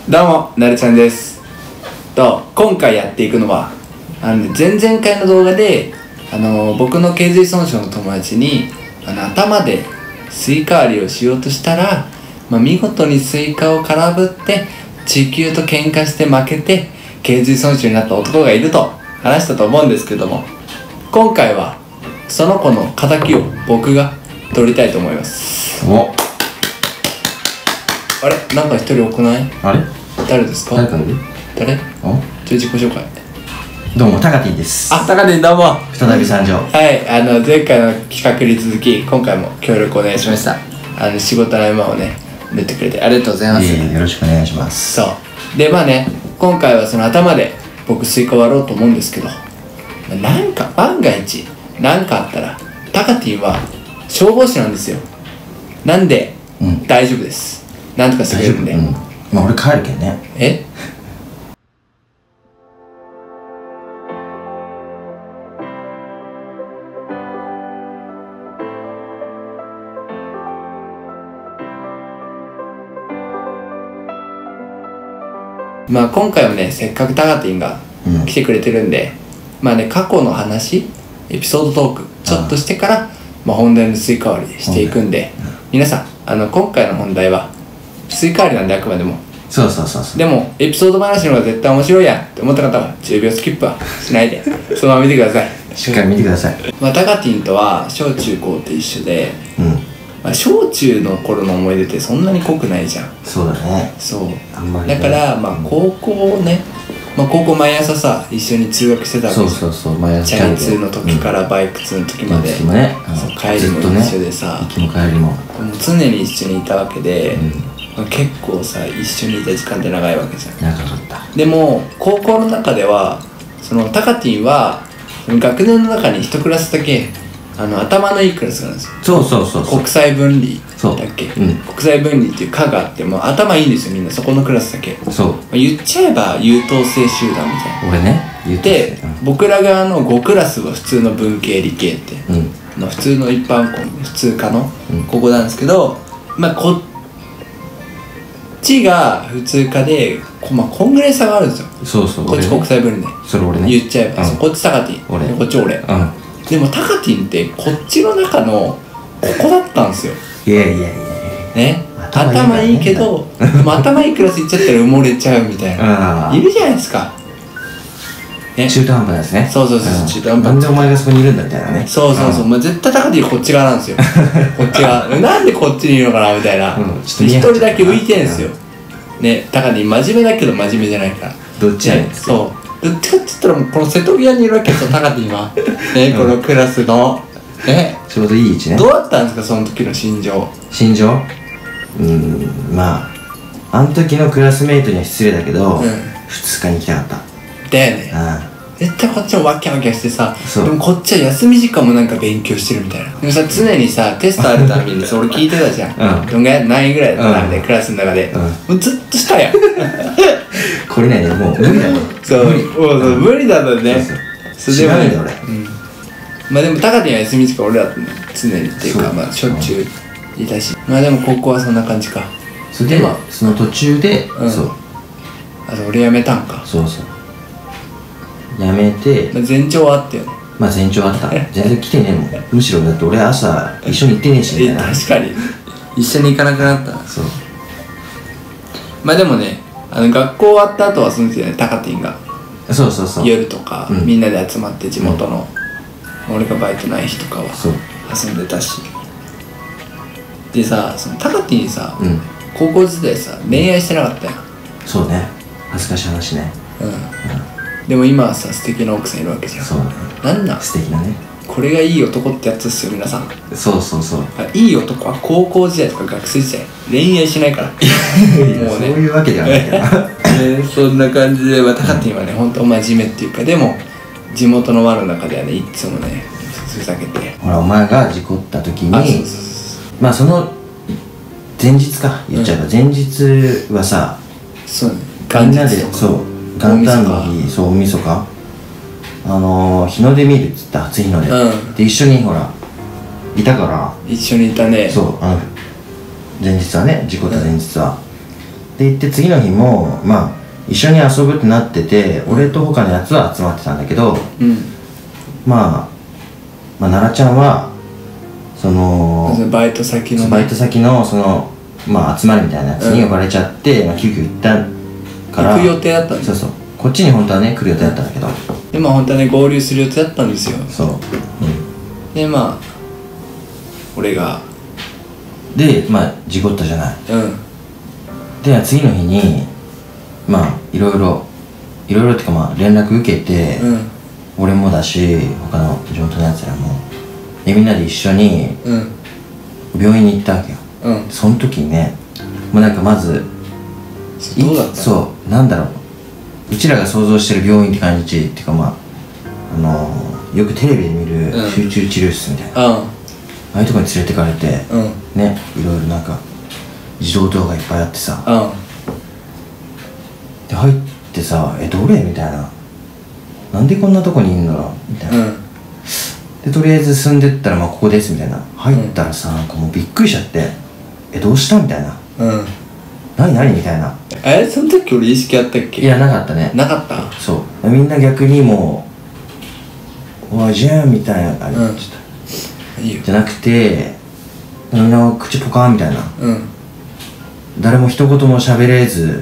どうも、なるちゃんです。今回やっていくのは前々回の動画で僕の頸髄損傷の友達に頭でスイカ割りをしようとしたら、見事にスイカを空振って地球と喧嘩して負けて頸髄損傷になった男がいると話したと思うんですけども、今回はその子の敵を僕が取りたいと思います。 お、 あれ、なんか一人多くない？ あれ、 誰ですか？ 誰かいる？ 誰？自己紹介。 どうも、タカティです。 タカティ、どうも。 再び参上。 はい、前回の企画に続き今回も協力お願いしました。仕事の合間をね縫ってくれてありがとうございます。 よろしくお願いします。 そうで、今回はその頭で僕スイカ割ろうと思うんですけど、なんか万が一何かあったらタカティは消防士なんですよ。なんで、大丈夫です。なんとかしてくれるんで。 俺帰るけんね。 今回もね、せっかくタカティンが来てくれてるんで、過去の話、エピソードトークちょっとしてから、本題のスイカ割りしていくんで、皆さん今回の本題はスイカ割りなんで、あくまでも。 そうでもエピソード話の方が絶対面白いやんって思った方は10秒スキップはしないでそのまま見てください。 しっかり見てください。 タカティンとは小中高って一緒で、小中の頃の思い出ってそんなに濃くないじゃん。 そうだね。 だから高校ね、高校毎朝さ一緒に通学してたわけじゃん。 毎朝チャリ通の時からバイク通の時まで、帰りも一緒でさ、 行きも帰りも常に一緒にいたわけで、結構さ一緒にいた時間って長いわけじゃん。 長かった。でも高校の中ではそのタカティンは学年の中に一クラスだけ頭のいいクラスがあるんですよ。 そう国際分離だっけ、国際分離っていう科があって、頭いいんですよ、みんな。そこのクラスだけ。言っちゃえば優等生集団みたいな。 俺ね、 で、僕ら側の5クラスは普通の文系理系って、普通の一般校、普通科のここなんですけど、こっちが普通科で、こんぐらい差があるんですよ。こっち国際分離。 それ俺ね。 言っちゃえば、こっちタカティン、こっち俺。でもタカティンってこっちの中のここだったんですよ。 いやね、頭いいけど、でも頭いいクラス行っちゃったら埋もれちゃうみたいな、いるじゃないですか。 中途半端ですね。 そう中途半端。 なんでお前がそこにいるんだみたいなね。 絶対タカティンこっち側なんですよ。こっち側なんでこっちにいるのかなみたいな。一人だけ浮いてんすよね。タカティン真面目だけど真面目じゃないから。 どっちやねん。 どっちかって言ったらもうこの瀬戸際にいるわけですよ、タカティンは。このクラスのちょうどいい位置ね。 どうだったんですか、その時の心情。 あの時のクラスメイトには失礼だけど、2日に行きたかった。 だよね。絶対こっちもワキャワキャしてさ、でもこっちは休み時間もなんか勉強してるみたいな。でもさ、常にさテストあるたびに俺聞いてたじゃん。どんぐらい何位ぐらいだったんで、クラスの中でもうずっとしたやん。 これね、もう無理だね。 無理だね。 知らないんだ俺。 でもタカティンは休み時間俺らと常にっていうか、しょっちゅういたし、でも高校はそんな感じか。 それでその途中で俺辞めたんか。 辞めて前兆はあったよね。 前兆あった。全然来てねえもん。むしろだって俺朝一緒に行ってねえしみたいな。 確かに一緒に行かなくなった。でもね、学校終わった後はするんですよね、タカティンが。夜とかみんなで集まって地元の、俺がバイトない日とかは遊んでたし。でさ、そのタカティンさ、高校時代さ恋愛してなかったやん。 そうね、恥ずかしい話ね。 でも今はさ素敵な奥さんいるわけじゃん。なんなん素敵なね。 これがいい男ってやつですよ、皆さん。いい男は高校時代とか学生時代恋愛しないから。もうね、 そういうわけではないけど。 そんな感じでタカティンはね、本当真面目っていうか、でも地元の輪の中ではね、いつもねふざけて。 ほら、お前が事故った時にその前日か、言っちゃえば前日はさ、みんなで元旦の日、大晦日日の出見るっつった、初日の出で一緒にほらいたから。 一緒にいたね。 前日はね、事故った前日は。 で行って次の日もまあ一緒に遊ぶってなってて、俺と他のやつは集まってたんだけど、まあ奈々ちゃんはそのバイト先のそのまあ集まりみたいなやつに呼ばれちゃって、まあ、急遽行ったから行く予定だったんです。 そうこっちに本当はね来る予定だったんだけど、 でまあ本当はね合流する予定だったんですよ。でまあ俺がでまあ事故ったじゃない。で次の日にまあいろいろっていうかまあ連絡受けて、俺もだし他の地元のやつらもでみんなで一緒に病院に行ったわけよ。その時にねもうなんかまずどうだったの？ そうなんだろう、うちらが想像してる病院って感じっていうかまあよくテレビで見る集中治療室みたいな、ああいうとこに連れてかれて、ねいろいろなんか自動ドアがいっぱいあってさ、で入ってさどれみたいな、なんでこんなとこにいんのみたいな、でとりあえず進んでったらまあここですみたいな、入ったらさなんかもうびっくりしちゃって、どうしたみたいな、何みたいな。 その時俺意識あったっけ？ いやなかったね。 なかった。 そうみんな逆にもうおいじゃんみたいな感じじゃなくて、みんな口ポカーンみたいな、誰も一言も喋れず、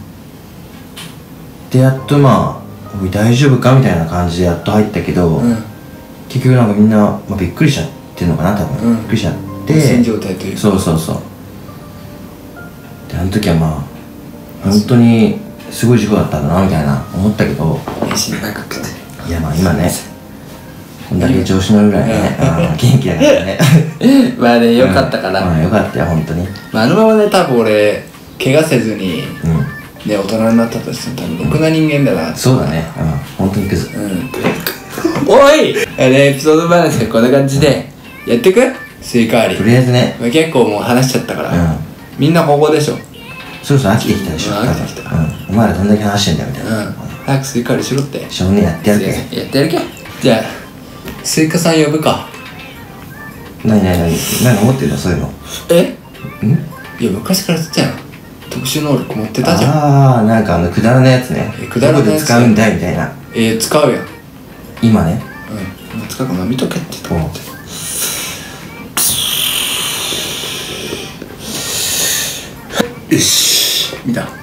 でやっとまあおい大丈夫かみたいな感じでやっと入ったけど、結局なんかみんな、まあ、びっくりしちゃってんのかな多分、びっくりしちゃって無線状態というか。 そうであの時はまあ本当にすごい事故だったんだなみたいな思ったけど、いやまあ今ねこんだけ調子乗るぐらいね元気だからねまあねよかったかな。 まあよかったよ本当に。 あのままね多分俺怪我せずにね大人になったとしても多分ろくな人間だな。 そうだね、本当にクズ。 おいエピソード話はこんな感じでやってく？スイカ割りとりあえずね結構もう話しちゃったから、みんなここでしょ。 そう飽きてきたでしょ。 飽きてきた。 お前らどんだけ話してんだよみたいな。 早くスイカ割りしろって。 少年やってやるけ。 やってやるけ。じゃあスイカさん呼ぶか。 何持ってるのそういうの。 いや昔から言ってたよ。特殊能力持ってたじゃん。 ああなんかくだらないやつね。 くだらないやつどこで使うんだいみたいな。 使うやん今ね。 今使うから見とけってと思って。よし見た。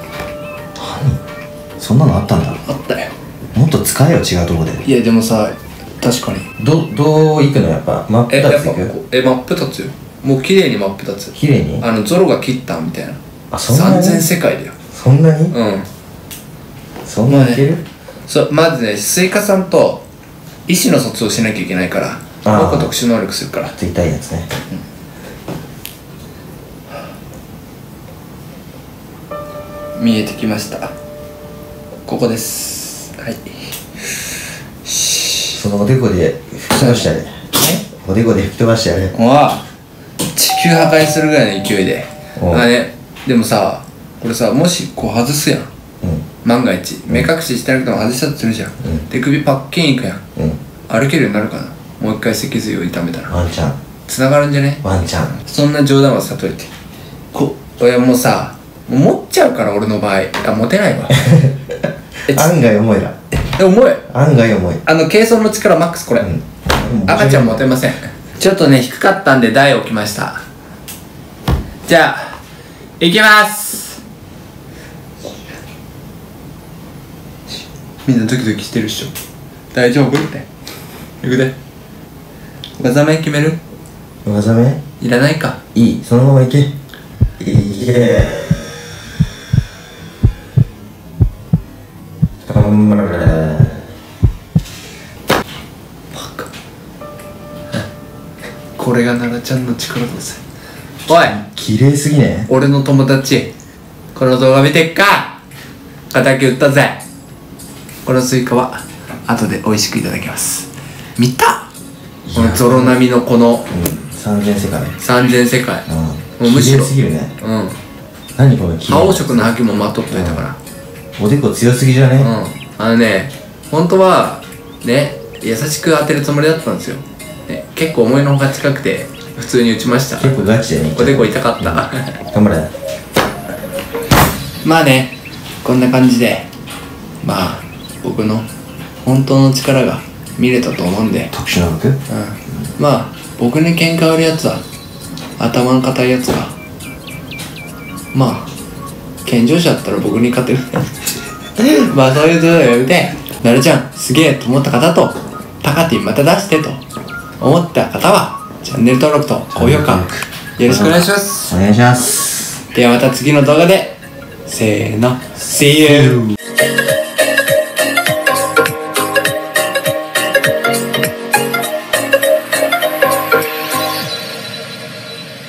そんなのあったんだ。 あったよ。 もっと使えよ違うとこで。 いやでもさ確かにどう行くのやっぱマップ立つ行く？ マップ立つよ。もう綺麗にマップ立つ。 綺麗に？ ゾロが切ったみたいな。 そんなに？ 3000世界だよ。 そんなに？そんなにいける？ まずねスイカさんと意思の疎通をしなきゃいけないから、僕特殊能力するから。 ついたいやつね。 見えてきました。ここです。はい。 そのおでこで吹き飛ばしてやれ。おでこで吹き飛ばしてやれ。 地球破壊するぐらいの勢いで。でもさこれさもしこう外すやん、万が一目隠ししてなくても外したとするじゃん、で首パッキンいくやん、歩けるようになるかな。もう一回脊髄を痛めたらワンチャン繋がるんじゃね？ ワンチャン。 そんな冗談はさといて、俺もうさ持っちゃうから俺の場合持てないわ案外重いな。 重い。 案外重い。 計算の力マックスこれ、赤ちゃん持てません。ちょっとね低かったんで台置きました。じゃあいきます。みんなドキドキしてるっしょ。大丈夫っていくで。技名決める？ 技名いらないか。 いい、そのままいけ。いけ。頑張れ。 これが奈々ちゃんの力だぜ。おい綺麗すぎね。 俺の友達この動画見てっか。敵撃ったぜ。このスイカは後で美味しくいただきます。見た？このゾロ並みのこの 3000世界。 3000世界。 もうむしろ綺麗すぎるね。何この綺麗。 覇王色の覇気もまとっといたから。 おでこ強すぎじゃね？ 本当はね優しく当てるつもりだったんですよ。結構思いのほか近くて普通に打ちました。 結構ガチでね。 おでこ痛かった。 頑張れ。 まあね、こんな感じでまあ僕の本当の力が見れたと思うんで、 特殊能力、 まあ僕に喧嘩売るやつは頭の固いやつがまあ健常者だったら僕に勝てるまあそういうところをやめて、なるちゃんすげえと思った方と、タカティンまた出してと思った方はチャンネル登録と高評価よろしくお願いします。 お願いします。 ではまた次の動画でせーの See you